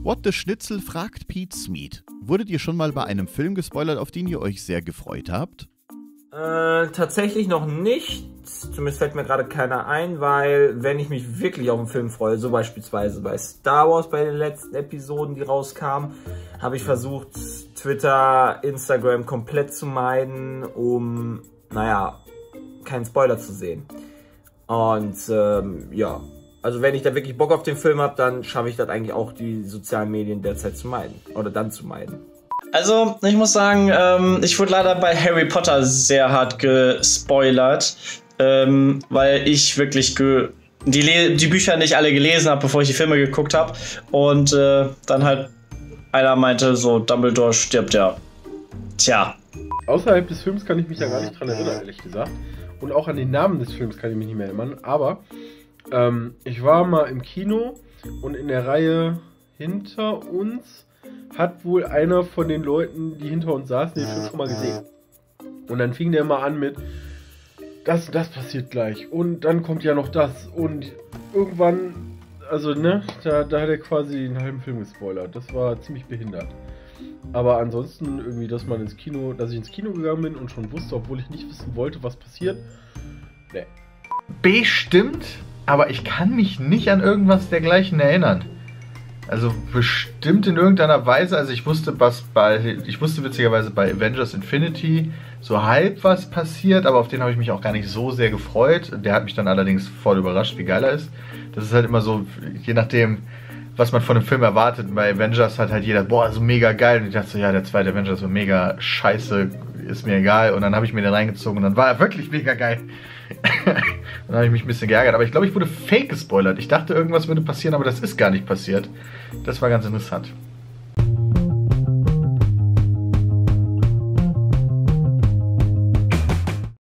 What the Schnitzel fragt Pete Smith. Wurdet ihr schon mal bei einem Film gespoilert, auf den ihr euch sehr gefreut habt? Tatsächlich noch nicht. Zumindest fällt mir gerade keiner ein, weil wenn ich mich wirklich auf einen Film freue, so beispielsweise bei Star Wars bei den letzten Episoden, die rauskamen, habe ich versucht, Twitter, Instagram komplett zu meiden, um, naja, keinen Spoiler zu sehen. Und ja, also wenn ich da wirklich Bock auf den Film habe, dann schaffe ich das eigentlich auch, die sozialen Medien derzeit zu meiden. Oder dann zu meiden. Also, ich muss sagen, ich wurde leider bei Harry Potter sehr hart gespoilert, weil ich wirklich die Bücher nicht alle gelesen habe, bevor ich die Filme geguckt habe. Und dann halt einer meinte so, Dumbledore stirbt ja. Tja. Außerhalb des Films kann ich mich ja gar nicht dran erinnern, ehrlich gesagt. Und auch an den Namen des Films kann ich mich nicht mehr erinnern. Aber ich war mal im Kino und in der Reihe hinter uns hat wohl einer von den Leuten, die hinter uns saßen, den Film schon mal gesehen. Und dann fing der mal an mit, das passiert gleich. Und dann kommt ja noch das. Und irgendwann, also ne, da hat er quasi den halben Film gespoilert. Das war ziemlich behindert. Aber ansonsten irgendwie, dass ich ins Kino gegangen bin und schon wusste, obwohl ich nicht wissen wollte, was passiert. Nee. Bestimmt, aber ich kann mich nicht an irgendwas dergleichen erinnern. Also bestimmt in irgendeiner Weise, also ich wusste witzigerweise bei Avengers Infinity so halb was passiert, aber auf den habe ich mich auch gar nicht so sehr gefreut. Der hat mich dann allerdings voll überrascht, wie geil er ist. Das ist halt immer so, je nachdem, was man von dem Film erwartet. Bei Avengers hat halt jeder, boah, so mega geil. Und ich dachte so, ja, der zweite Avengers war mega scheiße, ist mir egal. Und dann habe ich mir den reingezogen und dann war er wirklich mega geil. Dann habe ich mich ein bisschen geärgert. Aber ich glaube, ich wurde fake gespoilert. Ich dachte, irgendwas würde passieren, aber das ist gar nicht passiert. Das war ganz interessant.